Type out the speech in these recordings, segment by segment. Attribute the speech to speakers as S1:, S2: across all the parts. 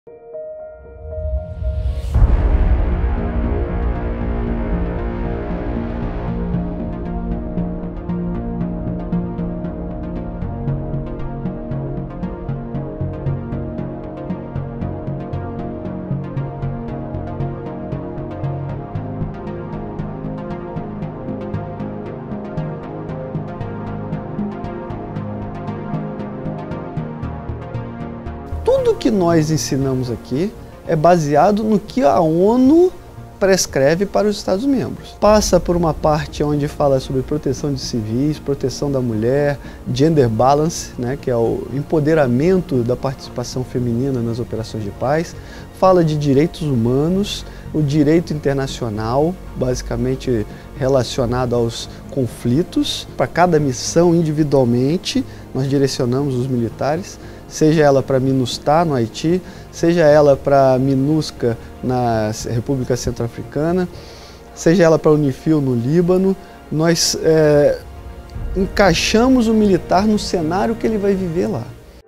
S1: Tudo que nós ensinamos aqui é baseado no que a ONU prescreve para os Estados-membros. Passa por uma parte onde fala sobre proteção de civis, proteção da mulher, gender balance, né, que é o empoderamento da participação feminina nas operações de paz. Fala de direitos humanos, o direito internacional, basicamente relacionado aos conflitos. Para cada missão individualmente, nós direcionamos os militares, seja ela para MINUSTAH, no Haiti, seja ela para MINUSCA, na República Centro-Africana, seja ela para a UNIFIL, no Líbano. Nós encaixamos o militar no cenário que ele vai viver lá.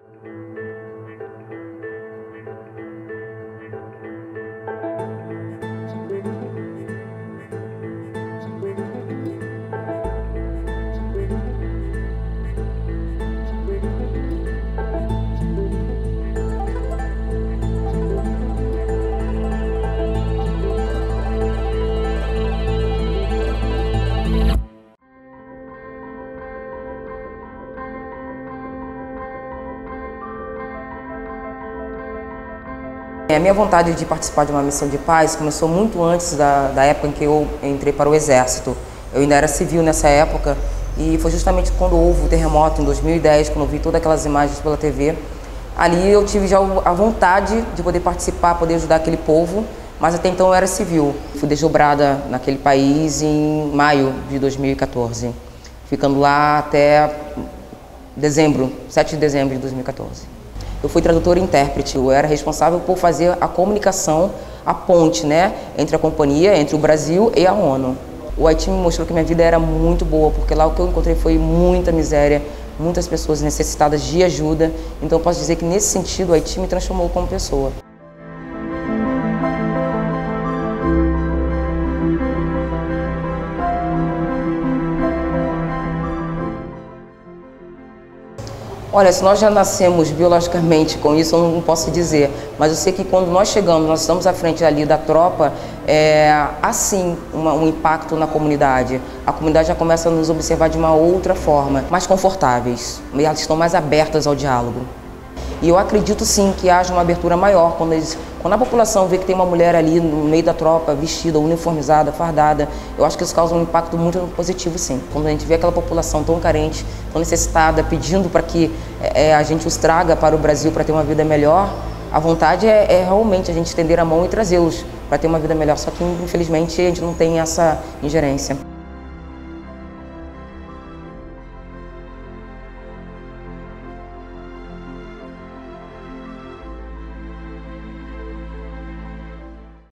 S2: A minha vontade de participar de uma missão de paz começou muito antes da época em que eu entrei para o Exército. Eu ainda era civil nessa época e foi justamente quando houve o terremoto em 2010, quando eu vi todas aquelas imagens pela TV. Ali eu tive já a vontade de poder participar, poder ajudar aquele povo, mas até então eu era civil. Fui desdobrada naquele país em maio de 2014, ficando lá até dezembro, 7 de dezembro de 2014. Eu fui tradutora e intérprete, eu era responsável por fazer a comunicação, a ponte, né, entre a companhia, entre o Brasil e a ONU. O Haiti me mostrou que minha vida era muito boa, porque lá o que eu encontrei foi muita miséria, muitas pessoas necessitadas de ajuda. Então eu posso dizer que nesse sentido o Haiti me transformou como pessoa. Olha, se nós já nascemos biologicamente com isso, eu não posso dizer, mas eu sei que quando nós chegamos, nós estamos à frente ali da tropa, há sim um impacto na comunidade. A comunidade já começa a nos observar de uma outra forma, mais confortáveis, e elas estão mais abertas ao diálogo. E eu acredito sim que haja uma abertura maior quando a população vê que tem uma mulher ali no meio da tropa, vestida, uniformizada, fardada. Eu acho que isso causa um impacto muito positivo, sim. Quando a gente vê aquela população tão carente, tão necessitada, pedindo para que a gente os traga para o Brasil para ter uma vida melhor, a vontade é realmente a gente estender a mão e trazê-los para ter uma vida melhor. Só que, infelizmente, a gente não tem essa ingerência.